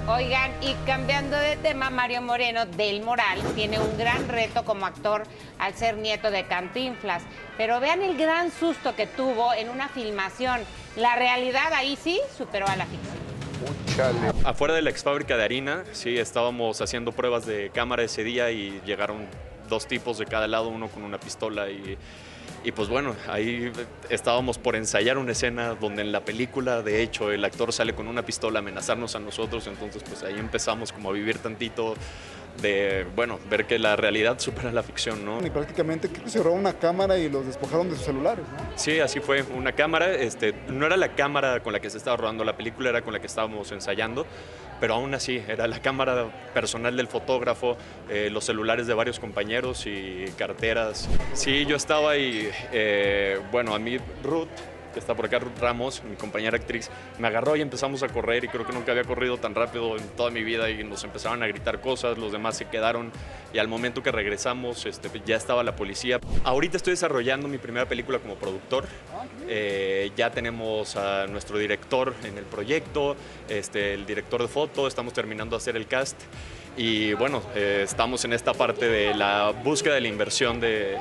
Oigan, y cambiando de tema, Mario Moreno del Moral tiene un gran reto como actor al ser nieto de Cantinflas. Pero vean el gran susto que tuvo en una filmación. La realidad ahí sí superó a la ficción. Chale. Afuera de la ex fábrica de harina, sí, estábamos haciendo pruebas de cámara ese día y llegaron dos tipos de cada lado, uno con una pistola y pues bueno, ahí estábamos por ensayar una escena donde en la película, de hecho, el actor sale con una pistola a amenazarnos a nosotros, entonces pues ahí empezamos como a vivir tantito de, bueno, ver que la realidad supera la ficción, ¿no? Y prácticamente creo que se robaron una cámara y los despojaron de sus celulares, ¿no? Sí, así fue, una cámara, no era la cámara con la que se estaba rodando la película, era con la que estábamos ensayando, pero aún así, era la cámara personal del fotógrafo, los celulares de varios compañeros y carteras. Sí, yo estaba ahí, bueno, a mí Ruth, que está por acá, Ruth Ramos, mi compañera actriz, me agarró y empezamos a correr y creo que nunca había corrido tan rápido en toda mi vida y nos empezaban a gritar cosas, los demás se quedaron y al momento que regresamos ya estaba la policía. Ahorita estoy desarrollando mi primera película como productor, ya tenemos a nuestro director en el proyecto, el director de foto, estamos terminando de hacer el cast y bueno, estamos en esta parte de la búsqueda de la inversión de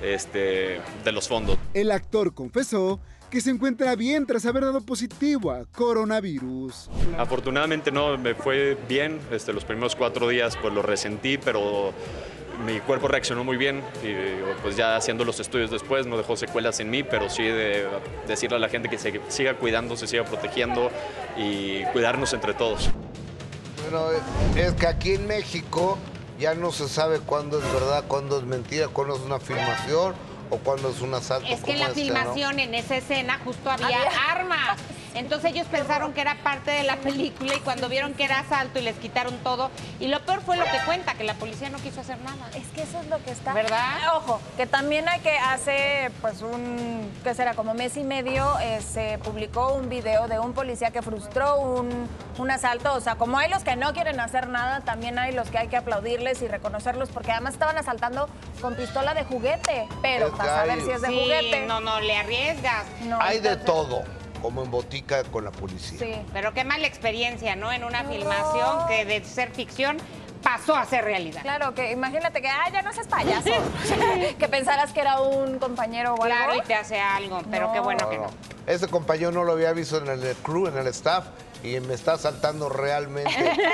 los fondos. El actor confesó que se encuentra bien tras haber dado positivo a coronavirus. Afortunadamente no, me fue bien, los primeros 4 días pues lo resentí, pero mi cuerpo reaccionó muy bien y pues ya haciendo los estudios después no dejó secuelas en mí, pero sí de decirle a la gente que se siga cuidando, se siga protegiendo y cuidarnos entre todos. Bueno, es que aquí en México ya no se sabe cuándo es verdad, cuándo es mentira, cuándo es una filmación o cuándo es un asalto. Es que en la filmación, ¿no? En esa escena, justo había armas. Entonces ellos pensaron que era parte de la película y cuando vieron que era asalto y les quitaron todo. Y lo peor fue lo que cuenta, que la policía no quiso hacer nada. Es que eso es lo que está... ¿Verdad? Ojo, que también hay que hace, pues, ¿qué será? Como mes y medio se publicó un video de un policía que frustró un asalto. O sea, como hay los que no quieren hacer nada, también hay los que hay que aplaudirles y reconocerlos porque además estaban asaltando con pistola de juguete. Pero para saber si es de juguete... No, le arriesgas. No, hay de todo, como en botica con la policía. Sí. Pero qué mala experiencia, ¿no? En una filmación que de ser ficción pasó a ser realidad. Claro, que imagínate que, ya no seas payaso. Que pensaras que era un compañero o algo. Claro, y te hace algo, pero qué bueno que no. Ese compañero no lo había visto en el crew, en el staff, y me está asaltando realmente.